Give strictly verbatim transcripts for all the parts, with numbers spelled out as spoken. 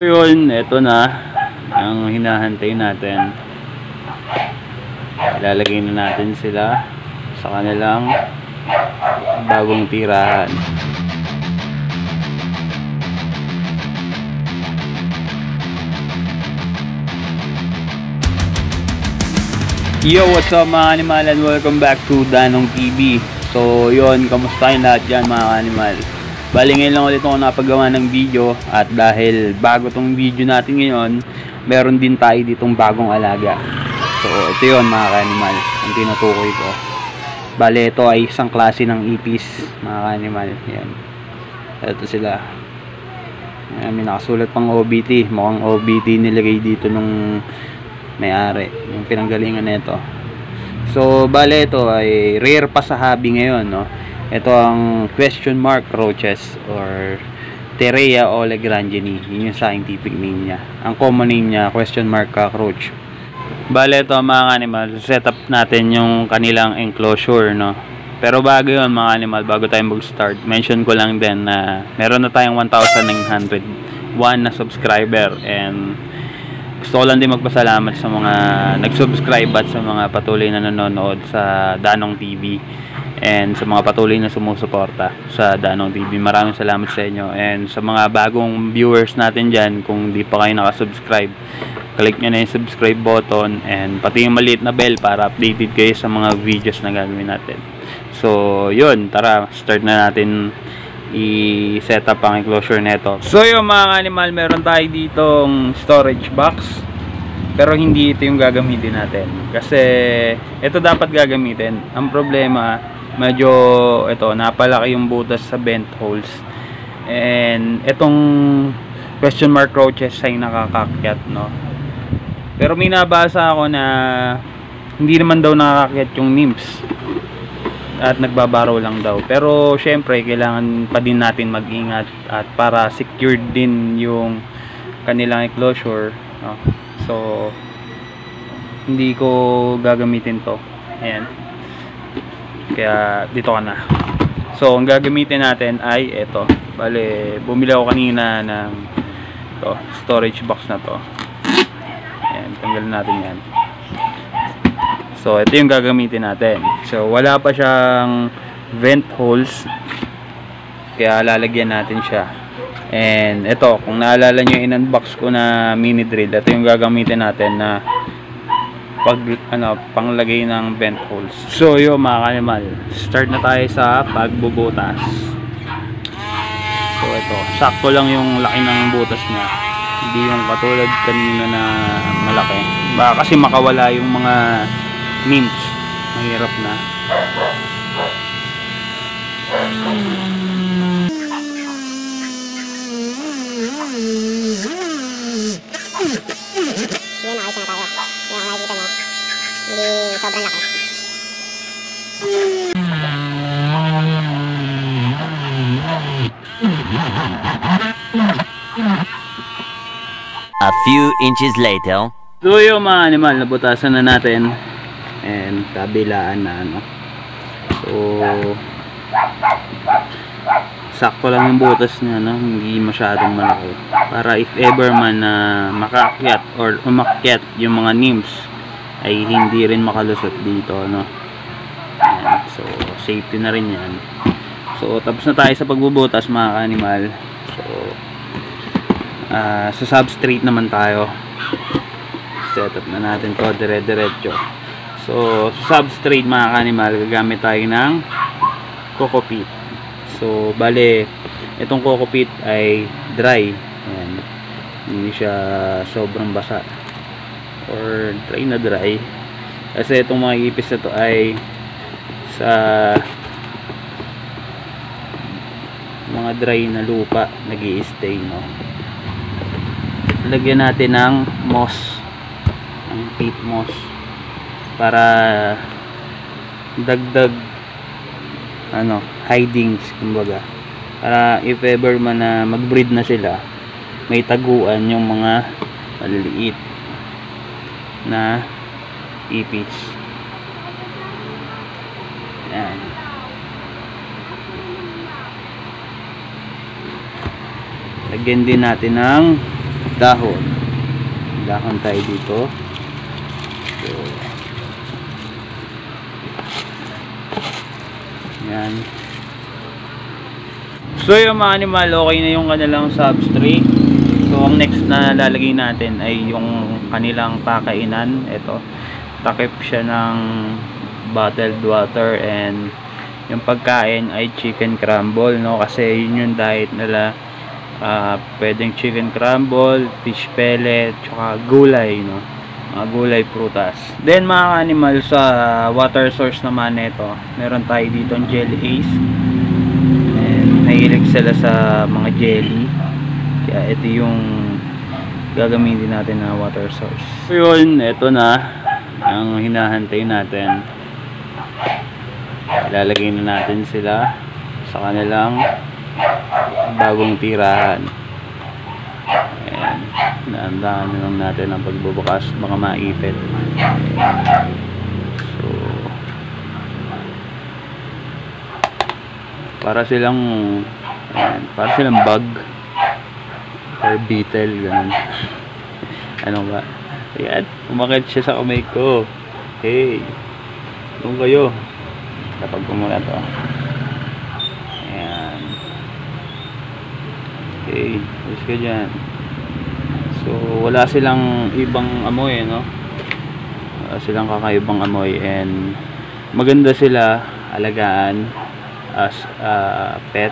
Yun, eto na ang hinahantay natin. Ilalagay na natin sila sa kanilang bagong tirahan. Yo, what's up mga animal, and welcome back to Danong T V. So yun, kamusta yung lahat dyan mga animal? Bali ngayon lang ulit ako napagawa ng video, at dahil bago tong video natin ngayon, meron din tayo ditong bagong alaga. So ito yun mga animal, ang tinutukoy ko. Bali ito ay isang klase ng ipis mga animal. Yan, ito sila. Ayan, may nakasulat pang O B T. Mukhang O B T nilagay dito nung may-ari, yung pinanggalingan nito. So bale ito ay rare pa sa hobby ngayon, no? Ito ang question mark roaches or Terea olegrangeni. Yun yung scientific name niya. Ang common name niya, question mark cockroach. Bale ito mga animal, set up natin yung kanilang enclosure, no? Pero bago yun mga animal, bago tayo mag-start, mention ko lang din na meron na tayong one thousand nine hundred one na subscriber, and gusto ko lang din magpasalamat sa mga nag-subscribe at sa mga patuloy na nanonood sa Danong T V and sa mga patuloy na sumusuporta sa Danong T V. Maraming salamat sa inyo, and sa mga bagong viewers natin dyan, kung di pa kayo nakasubscribe, click nyo na yung subscribe button and pati yung maliit na bell para updated kayo sa mga videos na gagawin natin. So yun, tara start na natin i-set up ang enclosure neto. So yung mga animal, meron tayo ditong storage box, pero hindi ito yung gagamitin natin kasi ito dapat gagamitin. Ang problema, medyo ito napalaki yung butas sa vent holes, and itong question mark roaches ay nakakakyat, no? Pero may nabasa ako na hindi naman daw nakakakyat yung nymphs at nagbabaraw lang daw. Pero syempre kailangan pa din natin mag-ingat at para secured din yung kanilang enclosure, no? So hindi ko gagamitin to. Ayan, kaya dito ka na. So ang gagamitin natin ay ito. Bale bumili ako kanina ng to, storage box na to. Ayan, tanggalin natin yan. So ito yung gagamitin natin. So wala pa siyang vent holes, kaya lalagyan natin siya. And ito, kung naalala nyo yung in-unbox ko na mini drill, ito yung gagamitin natin na pag ano, panglagay ng vent holes. So yun mga animal, start na tayo sa pagbubutas. So ito, sakto lang yung laki ng butas niya, hindi yung katulad kanina na malaki. Baka kasi makawala yung mga nymphs, mahirap na. Yun, ayos na tayo. Yung nakikita nyo, hindi sobrang laki. A few inches later. So yung mga animal, nabutasan na natin and kabilaan na ano. So sakto lang yung butas niya, no? Hindi masyadong malaki, para if ever man na uh, makaakyat or umakyat yung mga nymphs ay hindi rin makalusot dito, no? Ayan, so safety na rin yan. So tapos na tayo sa pagbubutas mga animal. So uh, sa substrate naman tayo. Set up na natin to dire-diretso. So sa substrate mga animal, gagamit tayo ng coco peat. So bale itong coco peat ay dry. Ayan, hindi siya sobrang basa or dry na dry, kasi itong mga ipis na to ay sa mga dry na lupa nag-i-stay, no? Lagyan natin ng moss, ng peat moss, para dagdag ano, hidings kumbaga, para if ever man na mag-breed na sila, may taguan yung mga maliliit na ipis. Yan. Lagyan din natin ng dahon. Dahon tayo dito. So, yan. So yung mga animal, okay na yung kanilang substrate. So ang next na lalagay natin ay yung kanilang pakainan. Ito, takip siya ng bottled water, and yung pagkain ay chicken crumble, no? Kasi yun yung diet nila. Uh, pwedeng chicken crumble, fish pellet, tsaka gulay, no? Mga gulay, prutas. Then mga animal, sa water source naman nito, meron tayo dito ang Jelly Ace. Mahilig sila sa mga jelly, kaya ito yung gagamitin natin na water source. So yun, ito na ang hinahantay natin. Ilalagay na natin sila sa kanilang bagong tirahan. Ayan, naandahan na lang natin ang pagbubukas, baka maipit. So para silang ayan, para silang bug or beetle, ganun. Ano ba? Ayan, umakit siya sa kamay ko. Hey, doon kayo kapag kumula to. Ayan, okay, let's go dyan. So wala silang ibang amoy, no? Wala silang kakaibang amoy, and maganda sila alagaan as a pet.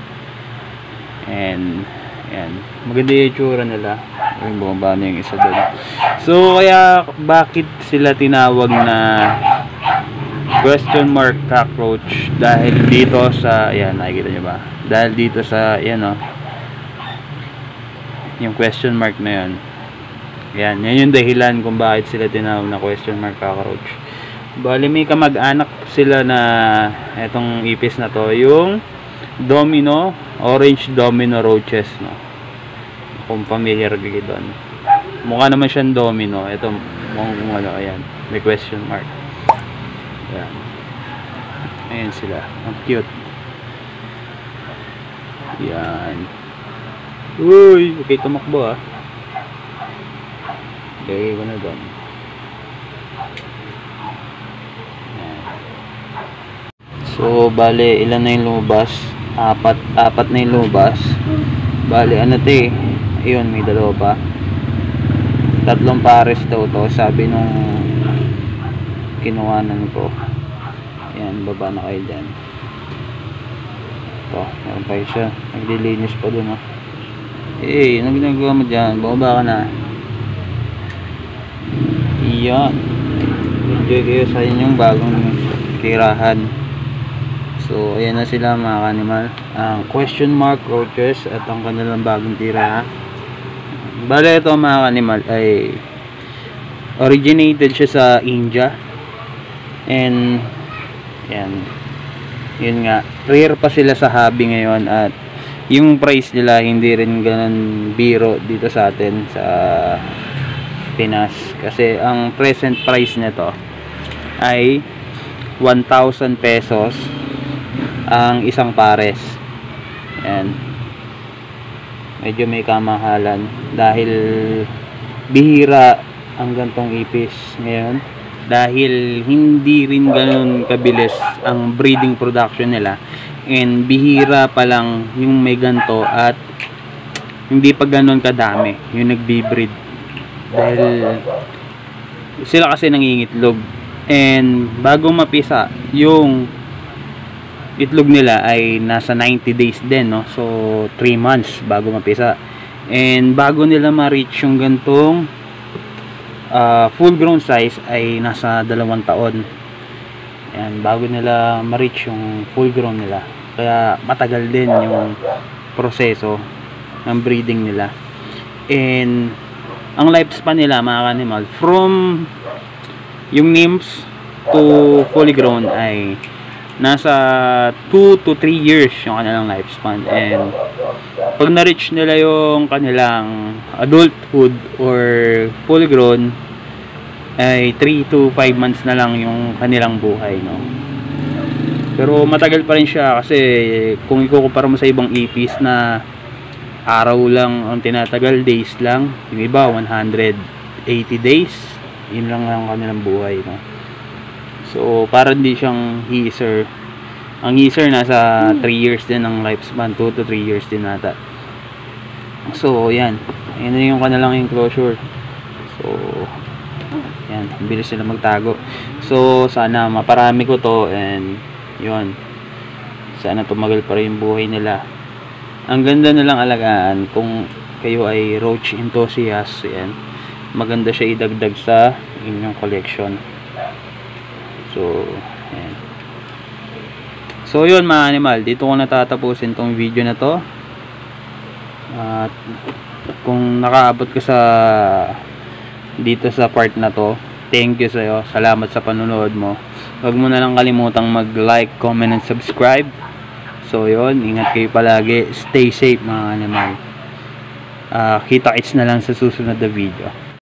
And ayan, maganda yung itsura nila. Yung bumaba na yung isa doon. So kaya bakit sila tinawag na question mark cockroach? Dahil dito sa, ayan, nakikita nyo ba? Dahil dito sa, ayan, o, yung question mark na yun. Ayan, yan yung dahilan kung bakit sila tinawag na question mark cockroach. Bali may kamag-anak sila na etong ipis na to, yung domino, orange domino roaches, no? Kung familiar kayo doon. Mukha naman siyang domino. Ito, mukhang ano, ayan, may question mark. Ayan. Ayan sila. Ang cute. Ayan. Uy, okay, tumakbo, ah. Okay, ko na doon. So, bale, ilan na yung lumabas? Apat, apat na yung lumabas. Bale, ano to eh? Ayun, may dalawa pa. Tatlong pares daw to, sabi nung kinuhanan ko. Ayan, baba na kayo dyan. Ito, meron pa siya. Naglilinis pa dun, oh. Eh, ano ginagawa mo dyan? Baba ka na. Iyan. Enjoy kayo sa inyong bagong tirahan. So ayan na sila mga kanimal, ang uh, question mark roaches at ang kanilang bagong tira. Bale ito mga kanimal ay originated siya sa India, and yan, yun nga, rare pa sila sa hobby ngayon, at yung price nila hindi rin ganun biro dito sa atin sa Pinas, kasi ang present price nito ay one thousand pesos ang isang pares. Ayan, medyo may kamahalan dahil bihira ang gantong ipis ngayon, dahil hindi rin ganun kabilis ang breeding production nila, and bihira pa lang yung may ganto, at hindi pa ganun kadami yung nagbi-breed, dahil sila kasi nangingitlog, and bago mapisa yung itlog nila ay nasa ninety days din, no? So three months bago mapisa, and bago nila ma-reach yung gantong uh, full grown size ay nasa dalawang taon. Ayan, bago nila ma-reach yung full grown nila, kaya matagal din yung proseso ng breeding nila. And ang lifespan nila mga animal, from yung nymphs to fully grown ay nasa two to three years yung kanilang lifespan. And pag na-reach nila yung kanilang adulthood or fully grown ay three to five months na lang yung kanilang buhay, no? Pero matagal pa rin siya, kasi kung ikukumpara mo sa ibang ipis na araw lang ang tinatagal, days lang. Yung iba one hundred eighty days. Yun lang ang kanilang buhay, no? So para hindi siyang heaser. Ang heaser nasa three years din ang lifespan, two to three years din nata. So yan, ayun na yung kanilang enclosure. So yan, bilis sila magtago. So sana maparami ko to, and yun, sana tumagal pa rin yung buhay nila. Ang ganda nilang alagaan kung kayo ay roach enthusiast. Yan, maganda siya idagdag sa inyong collection. So yan. So yun mga animal, dito ko natatapusin tong video na to. At kung nakaabot ka sa dito sa part na to, thank you sa'yo. Salamat sa panonood mo. Huwag mo na lang kalimutang mag-like, comment, and subscribe. So yun, ingat kayo palagi. Stay safe mga animal. uh, Kita-kits na lang sa susunod na video.